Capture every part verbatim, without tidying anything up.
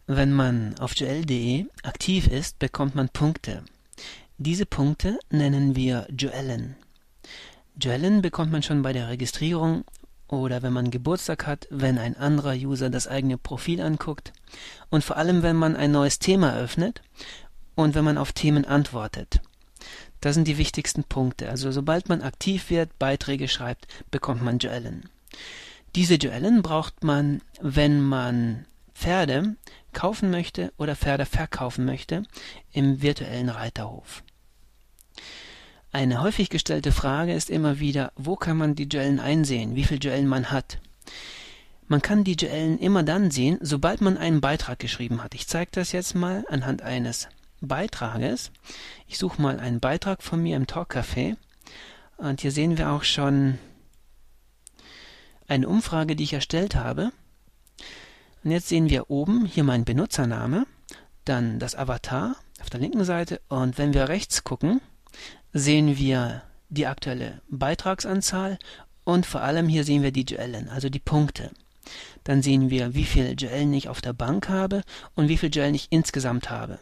Wenn man auf Joel punkt de aktiv ist, bekommt man Punkte. Diese Punkte nennen wir Joellen. Joellen bekommt man schon bei der Registrierung oder wenn man Geburtstag hat, wenn ein anderer User das eigene Profil anguckt und vor allem, wenn man ein neues Thema öffnet und wenn man auf Themen antwortet. Das sind die wichtigsten Punkte. Also sobald man aktiv wird, Beiträge schreibt, bekommt man Joellen. Diese Joellen braucht man, wenn man Pferde kaufen möchte oder Pferde verkaufen möchte im virtuellen Reiterhof. Eine häufig gestellte Frage ist immer wieder, wo kann man die Joellen einsehen, wie viele Joellen man hat. Man kann die Joellen immer dann sehen, sobald man einen Beitrag geschrieben hat. Ich zeige das jetzt mal anhand eines Beitrages. Ich suche mal einen Beitrag von mir im Talkcafé und hier sehen wir auch schon eine Umfrage, die ich erstellt habe. Und jetzt sehen wir oben hier meinen Benutzername, dann das Avatar auf der linken Seite und wenn wir rechts gucken, sehen wir die aktuelle Beitragsanzahl und vor allem hier sehen wir die Joellen, also die Punkte. Dann sehen wir, wie viele Joellen ich auf der Bank habe und wie viele Joellen ich insgesamt habe.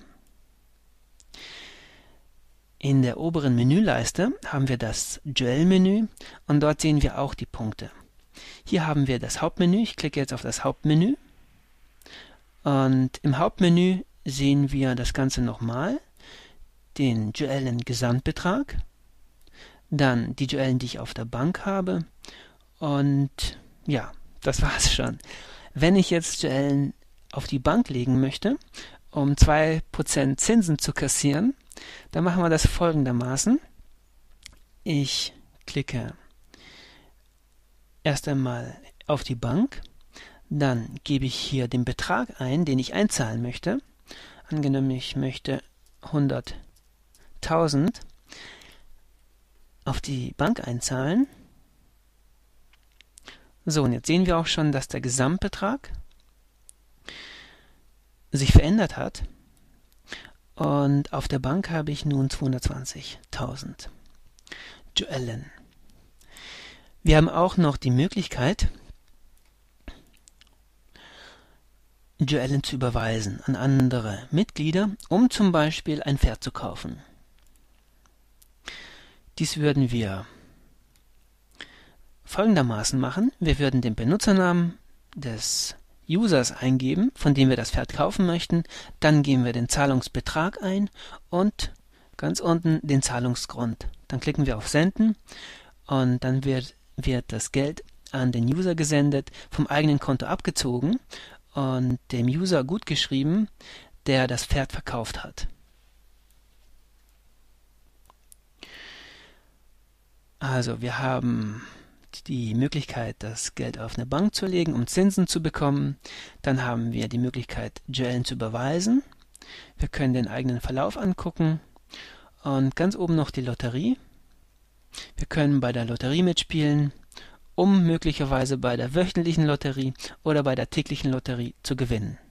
In der oberen Menüleiste haben wir das Joel-Menü und dort sehen wir auch die Punkte. Hier haben wir das Hauptmenü. Ich klicke jetzt auf das Hauptmenü und im Hauptmenü sehen wir das Ganze nochmal, den Joellen-Gesamtbetrag, dann die Joellen, die ich auf der Bank habe und ja, das war's schon. Wenn ich jetzt Joellen auf die Bank legen möchte, um zwei Prozent Zinsen zu kassieren, dann machen wir das folgendermaßen. Ich klicke erst einmal auf die Bank, dann gebe ich hier den Betrag ein, den ich einzahlen möchte. Angenommen, ich möchte hunderttausend auf die Bank einzahlen. So, und jetzt sehen wir auch schon, dass der Gesamtbetrag sich verändert hat. Und auf der Bank habe ich nun zweihundertzwanzigtausend Joellen. Wir haben auch noch die Möglichkeit, Joellen zu überweisen an andere Mitglieder, um zum Beispiel ein Pferd zu kaufen. Dies würden wir folgendermaßen machen. Wir würden den Benutzernamen des Users eingeben, von dem wir das Pferd kaufen möchten. Dann geben wir den Zahlungsbetrag ein und ganz unten den Zahlungsgrund. Dann klicken wir auf Senden und dann wird, wird das Geld an den User gesendet, vom eigenen Konto abgezogen und dem User gutgeschrieben, der das Pferd verkauft hat. Also wir haben die Möglichkeit, das Geld auf eine Bank zu legen, um Zinsen zu bekommen. Dann haben wir die Möglichkeit, Joellen zu überweisen. Wir können den eigenen Verlauf angucken und ganz oben noch die Lotterie. Wir können bei der Lotterie mitspielen, um möglicherweise bei der wöchentlichen Lotterie oder bei der täglichen Lotterie zu gewinnen.